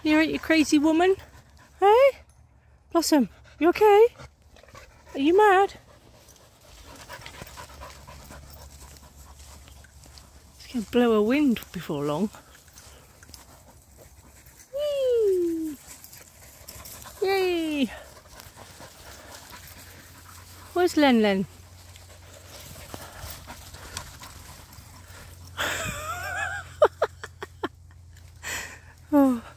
You alright, you crazy woman? Hey? Blossom, you okay? Are you mad? It's going to blow a wind before long. Whee! Yay! Where's Len Len? Oh.